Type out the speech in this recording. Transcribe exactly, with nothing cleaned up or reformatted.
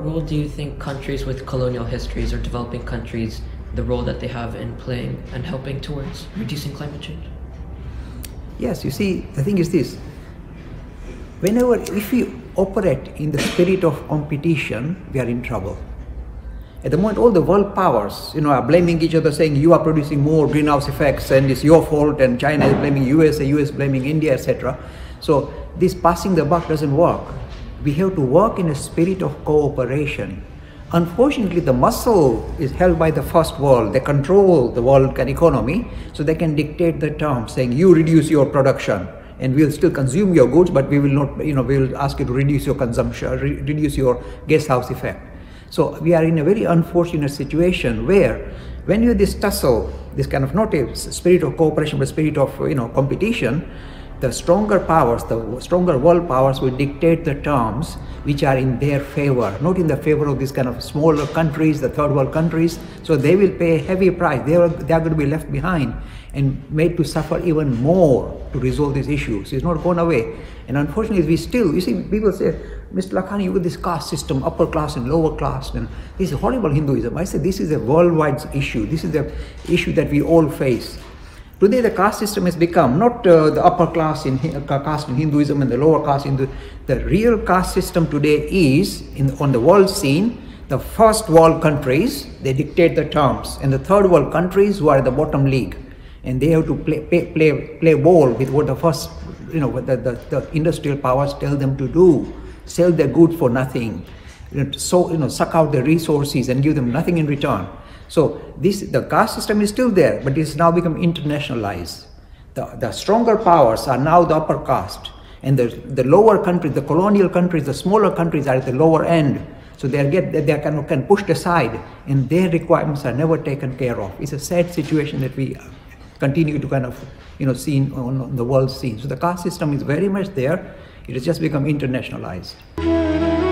role do you think countries with colonial histories or developing countries, the role that they have in playing and helping towards reducing climate change? Yes, you see, the thing is this. Whenever, if we operate in the spirit of competition, we are in trouble. At the moment, all the world powers, you know, are blaming each other, saying you are producing more greenhouse effects and it's your fault, and China is blaming U S, the U S blaming India, et cetera. So this passing the buck doesn't work. We have to work in a spirit of cooperation. Unfortunately, the muscle is held by the first world. They control the world economy, so they can dictate the terms, saying you reduce your production and we'll still consume your goods, but we will not, you know, we will ask you to reduce your consumption, re reduce your guest house effect. So we are in a very unfortunate situation where when you this tussle, this kind of not a spirit of cooperation, but spirit of, you know, competition, the stronger powers, the stronger world powers will dictate the terms which are in their favor, not in the favor of these kind of smaller countries, the third world countries. So they will pay a heavy price. They are, they are going to be left behind and made to suffer even more to resolve these issues. It's not gone away. And unfortunately, we still, you see, people say, Mister Lakhani, you got this caste system, upper class and lower class, and this is horrible Hinduism. I say this is a worldwide issue. This is the issue that we all face. Today, the caste system has become not uh, the upper class in uh, caste in Hinduism and the lower caste in the, the real caste system today is, in, on the world scene, the first world countries, they dictate the terms, and the third world countries who are at the bottom league. And they have to play, play, play, play ball with what the first, you know, the, the, the industrial powers tell them to do. Sell their goods for nothing, you know, so, you know, suck out the resources and give them nothing in return. So this, the caste system is still there, but it's now become internationalized. The, the stronger powers are now the upper caste, and the, the lower countries, the colonial countries, the smaller countries are at the lower end. So they are get they are kind of can pushed aside, and their requirements are never taken care of. It's a sad situation that we continue to kind of, you know, see on, on the world scene. So the caste system is very much there. It has just become internationalized.